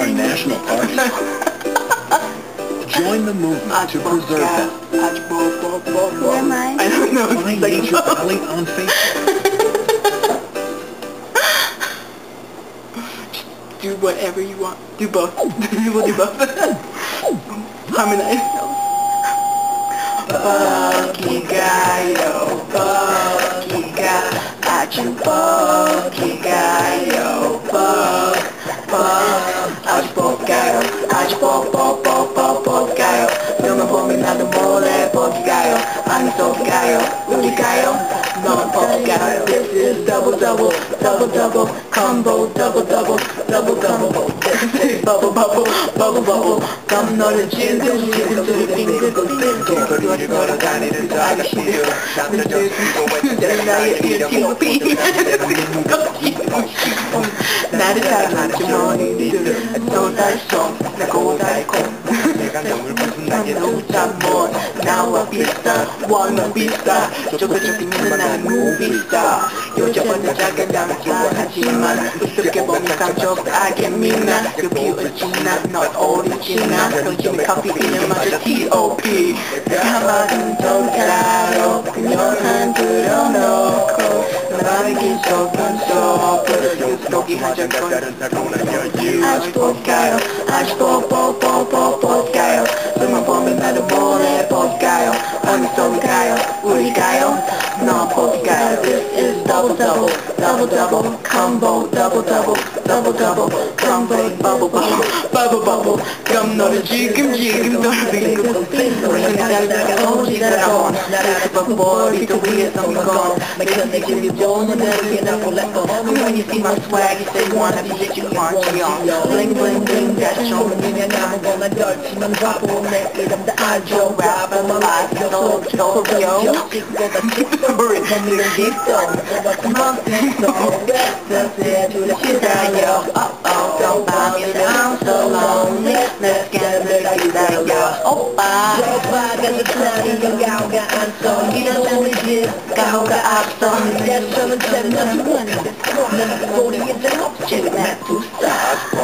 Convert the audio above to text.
our national parks? Join the movement to preserve them. Where am I? I don't know. Find Nature Valley on Facebook. Do whatever you want. Do both. We'll do both. Harmonize. Pokigayo, Pokiga, action Pokigayo, action Pokigayo, no me pongo nada mole Pokigayo, I'm so Gayo, Uligayo, no Pokigayo, this is double, combo, double, bubble, come no the chin, to the finger, 소리를 걸어 다니는 아가씨들 남자들 나의 일팀 피 나를 사랑하지 머니들 노달송 나 고달콤 내가 너를 무슨 나의 노자몬 나와 비슷한 wanna be star 저쪽이면 난 무비스타 여자보다 작은 남자 하지만 우습게 보니 감촉하게 민나 여기 어찌나 넌 오리지나 요즘에 커피 이름마저 T.O.P 한마디는 좀 따로 그녀는 들어놓고 나를 기속은 속을 속이 한잔 다른 달콤한 여유 아직 볼까요 아직 볼까요 숨만 보면 나도 몰래 볼까요 어느 속을 가요 우리 가요 너 볼까요 This is double combo double combo bubble 그럼 너를 지금 너를 비고 무슨 날다가 오지가 않아 나를 버버리 또 위에서 건 Because they give you 좋은 대로 얘나 볼래고 When you see my swag you say you wanna be shit you want Bling bling bling that's show 그냥 아무거나 걸치면 바보 내 이름 다 알죠 Rap on my life so yo 찍보다 찍소리 없는 뒷돈 Something so that's to the shit yo don't buy me down so lonely Let's get the 기다려 오빠 가족들이 가오가 안써 이런 집 가오가 앞서 내 손은 잼나 두번이 난 꼬리에 좀 없지 내 두 스타